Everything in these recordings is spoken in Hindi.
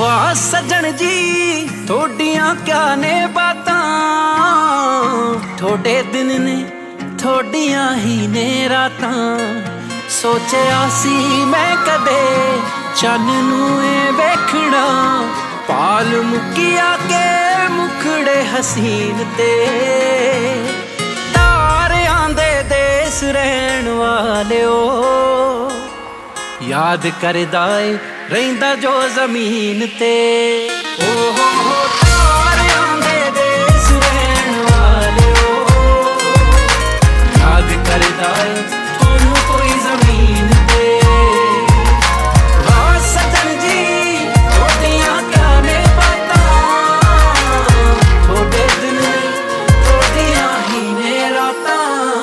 वाह सजन जी थोड़ियां क्या ने बातां, थोड़े दिन ने थोड़ियां ही ने रातां। सोचिया सी मैं कदे चन्न नूं वेखना, पाल मुकिया के मुखड़े हसीन ते। तारियां दे देस रहन वालिओ, याद करदा ए रहिंदा जो जमीन ते। ओ हो तारियां दे देस रहन वालिओ, याद करदा ए थानू कोई जमीन ते। वाह सजन जी थोड़ियां क्या ने बातां, थोड़े दिन थोड़ियां ही ने रातां।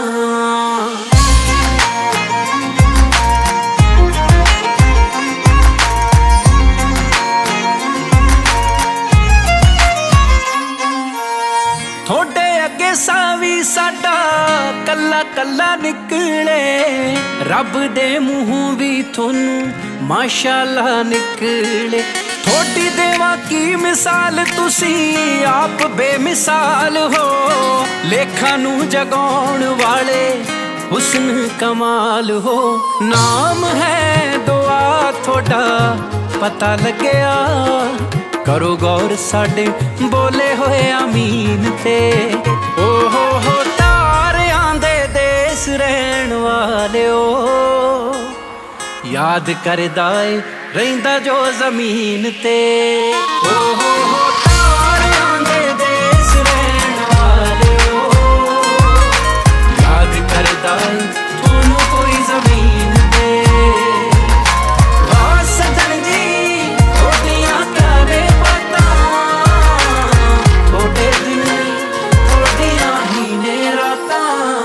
थोड़े अगे सावी साडा कल्ला कल्ला निकले, रब दे मुँहों भी थोनू माशाअल्लाह निकले। थोड़ी देवा की मिसाल तुसी आप बेमिसाल हो, लेखा नू जगाउण वाले हुस्न कमाल हो। नाम है दुआ थोड़ा पता लग्या, करो गौर साडे बोले होए आमीन ते। ओ हो तारियां दे देस रहन वालिओ, याद करदा ए रहिंदा जो जमीन ते। ओ हो तारियां दे देस रहन वालिओ, याद करदा ए थानू कोई जमीन ते। वाह सजन जी थोड़ियां क्या ने बातां, थोड़े दिन थोड़ियां ही ने रातां।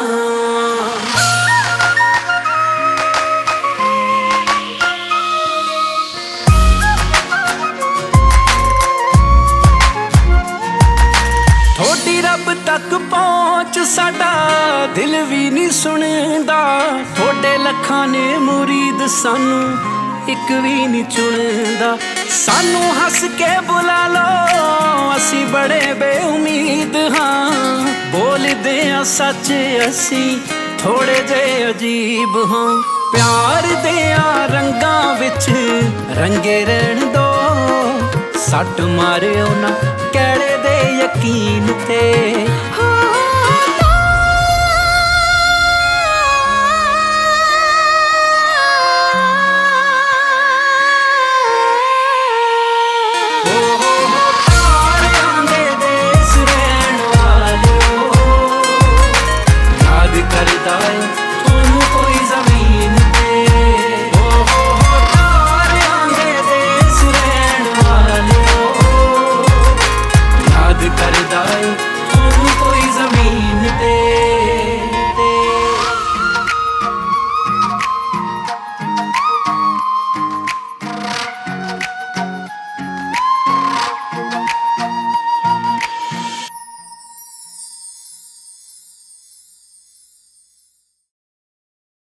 थोड़ी रब तक पहुंच साडा दिल भी नहीं सुनदा, थोड़े लखां ने मुरीद सानू एक भी नहीं चुनदा। सानू हस के बुला लो असी बड़े बेउमीद हाँ, बोलदे आ सच असी थोड़े जे अजीब हाँ। प्यार देआ रंगां विच रंगे रहन दो, सट मारिओ ना कैड़े दे यकीन ते।